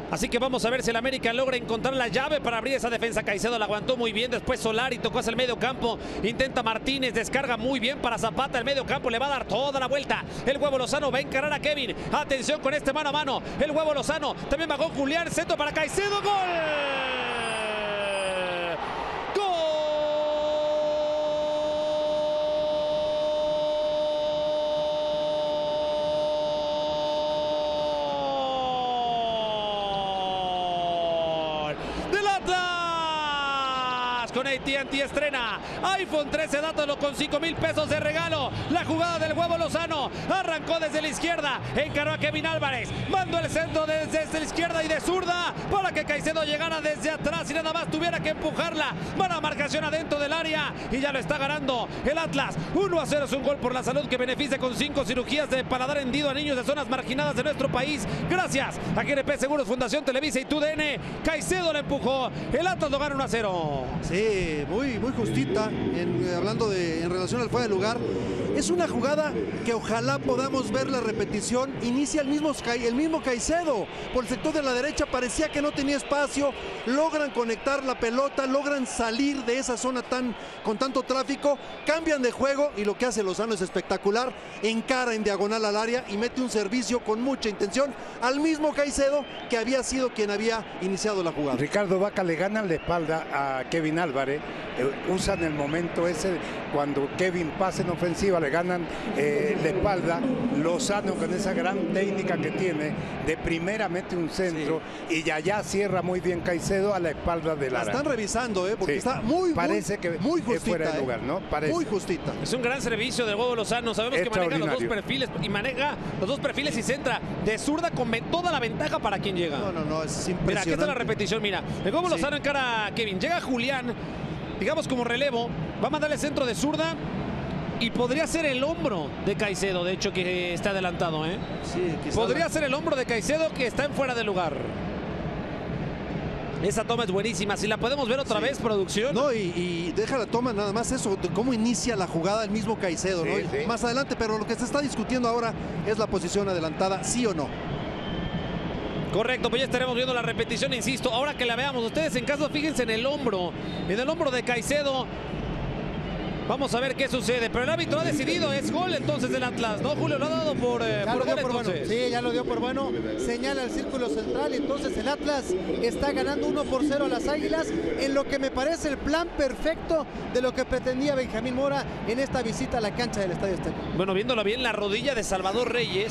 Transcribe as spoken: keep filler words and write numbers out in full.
Así que vamos a ver si el América logra encontrar la llave para abrir esa defensa. Caicedo la aguantó muy bien, después Solari tocó hacia el medio campo, intenta Martínez, descarga muy bien para Zapata, el medio campo le va a dar toda la vuelta. El Huevo Lozano va a encarar a Kevin, atención con este mano a mano, el Huevo Lozano, también bajó Julián, centro para Caicedo, ¡gol! Con A T and T estrena iPhone trece, dátalo con cinco mil pesos de regalo. La jugada del Huevo Lozano arrancó desde la izquierda, encaró a Kevin Álvarez, mandó el centro desde, desde la izquierda y de zurda para que Caicedo llegara desde atrás y nada más tuviera que empujarla. Buena marcación adentro del área y ya lo está ganando el Atlas. uno a cero es un gol por la salud que beneficia con cinco cirugías de paladar hendido a niños de zonas marginadas de nuestro país. Gracias a G N P Seguros, Fundación Televisa y T U D N. Caicedo le empujó, el Atlas lo gana uno a cero. Sí, muy, muy justita, en, hablando de en relación al fuera de lugar. Es una jugada que ojalá podamos ver la repetición. Inicia el mismo, el mismo Caicedo por el sector de la derecha, parecía que no tenía espacio, logran conectar la pelota, logran salir de esa zona tan, con tanto tráfico, cambian de juego y lo que hace Lozano es espectacular, encara en diagonal al área y mete un servicio con mucha intención al mismo Caicedo que había sido quien había iniciado la jugada. Ricardo Vaca le ganan la espalda a Kevin Álvarez, eh, usan el momento ese cuando Kevin pasa en ofensiva, le ganan eh, la espalda. Lozano con esa gran técnica que tiene, de primera mete un centro, sí, y allá cierra muy bien Caicedo a la espalda del área. La están revisando, ¿eh? Porque sí, está muy, parece que muy justita, fuera de lugar, ¿no? Parece. Muy justita. Es un gran servicio del Huevo Lozano. Sabemos que maneja los dos perfiles y maneja los dos perfiles y centra de zurda con toda la ventaja para quien llega. No, no, no, es impresionante. Mira, aquí está la repetición, mira. El Huevo Lozano sí, encara a Kevin. Llega Julián, digamos como relevo, va a mandarle centro de zurda y podría ser el hombro de Caicedo, de hecho, que está adelantado, ¿eh? Sí, podría la... ser el hombro de Caicedo que está en fuera de lugar. Esa toma es buenísima. Si la podemos ver otra sí, vez, producción. No, y, y deja la toma nada más eso, de cómo inicia la jugada el mismo Caicedo, sí, ¿no? Sí. Más adelante, pero lo que se está discutiendo ahora es la posición adelantada, sí o no. Correcto, pues ya estaremos viendo la repetición, insisto. Ahora que la veamos, ustedes en caso fíjense en el hombro, en el hombro de Caicedo. Vamos a ver qué sucede, pero el árbitro ha decidido, es gol entonces del Atlas, ¿no, Julio? Lo ha dado por, eh, ya por lo dio gol por entonces. Bueno. Sí, ya lo dio por bueno, señala el círculo central y entonces el Atlas está ganando uno por cero a las Águilas, en lo que me parece el plan perfecto de lo que pretendía Benjamín Mora en esta visita a la cancha del Estadio Azteca. Bueno, viéndolo bien, la rodilla de Salvador Reyes